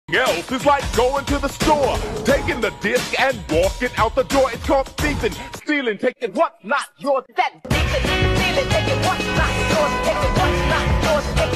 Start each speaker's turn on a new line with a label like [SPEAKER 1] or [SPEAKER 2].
[SPEAKER 1] else is like going to the store, taking the disc and walking out the door. It's called thieving, stealing, taking what's not yours.
[SPEAKER 2] That thieving, stealing, taking what's not yours, taking what's not yours, taking